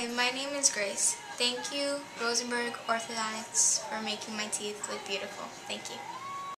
Hi, my name is Grace. Thank you, Rosenberg Orthodontics, for making my teeth look beautiful. Thank you.